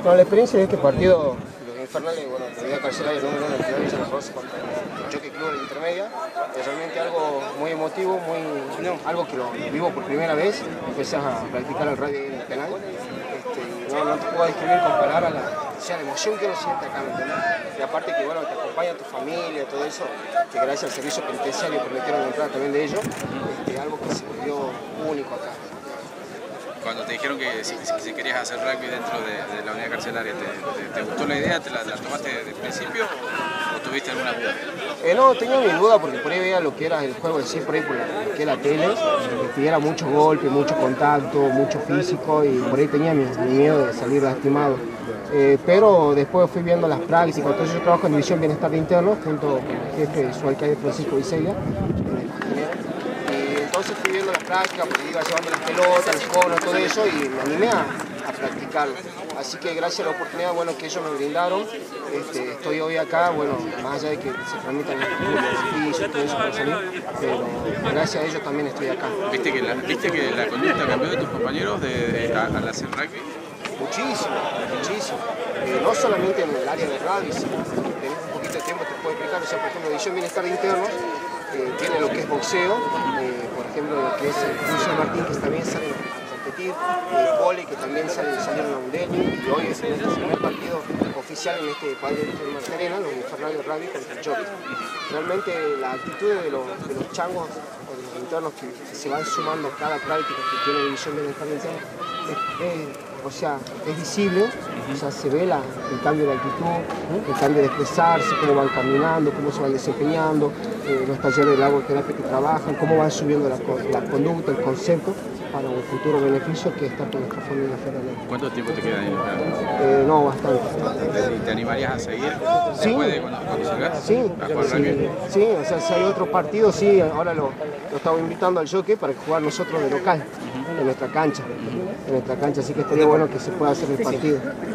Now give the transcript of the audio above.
Bueno, la experiencia de este partido, los infernales, bueno, la unidad carcelaria número 1 en Villa La Rosa contra el Jockey Club de la Intermedia, es realmente algo muy emotivo, algo que lo vivo por primera vez. Empecé a practicar el rugby en el penal. No te puedo describir, comparar a la emoción que uno siente acá, ¿me entendés? Y aparte que bueno, te acompaña tu familia, todo eso, que gracias al servicio penitenciario permitieron la entrada también de ellos, algo que se volvió único acá. Cuando te dijeron que si querías hacer rugby dentro de la unidad carcelaria, ¿te gustó la idea? ¿Te la tomaste desde el principio o tuviste alguna duda? No, tenía mi duda porque por ahí veía lo que era el juego en sí, por ahí por lo que era la tele, que tuviera mucho golpe, mucho contacto, mucho físico, y por ahí tenía mi miedo de salir lastimado. Pero después fui viendo las prácticas. Entonces yo trabajo en División Bienestar de Internos junto con el jefe, su alcalde Francisco Vicella. Entonces fui viendo las prácticas porque iba llevando las pelotas, los conos, todo eso, y me animé a practicarlo. Así que gracias a la oportunidad que ellos me brindaron, estoy hoy acá, más allá de que se transmitan los beneficios, todo eso para salir, pero gracias a ellos también estoy acá. ¿Viste que la conducta cambió de tus compañeros al hacer rugby? Muchísimo, muchísimo. No solamente en el área de rugby, sino que tenés un poquito de tiempo, te puedo explicar. O sea, por ejemplo, División Bienestar de Internos tiene lo que es boxeo, por ejemplo, lo que es el Cruz de Martín, que también salen a competir, vóley, que también salieron a un debut, y hoy es el primer partido oficial en este país de Marcarena, los infernales de rugby contra el Jockey. Realmente la actitud de los changos o de los internos que se van sumando a cada práctica que tiene División Bienestar de Internos, es visible, se ve el cambio de actitud, el cambio de expresarse, cómo van caminando, cómo se van desempeñando, los talleres de lagoterapia que trabajan, cómo van subiendo la conducta, el concepto, para un futuro beneficio que está con nuestra familia federal. ¿Cuánto tiempo te queda ahí? No, bastante. ¿Te animarías a seguir sí, después de cuando salgas? Sí, o sea, si hay otro partido, sí, ahora lo estamos invitando al Jockey para jugar nosotros de local, en nuestra cancha, así que estaría bueno que se pueda hacer el partido.